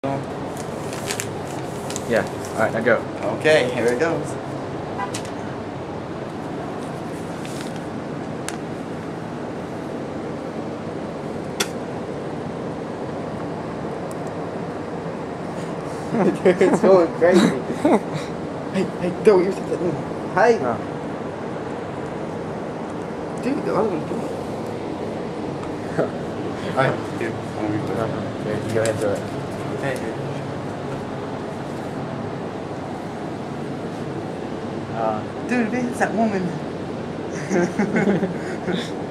Yeah. Alright, now go. Okay, here it goes. Dude, it's going crazy. Hey, go, you're sitting. Hey! Oh. Dude, the other one's doing it. Alright, dude, I'm gonna be clear. Here, you go ahead and throw it. Hey, dude. Dude, it's that woman.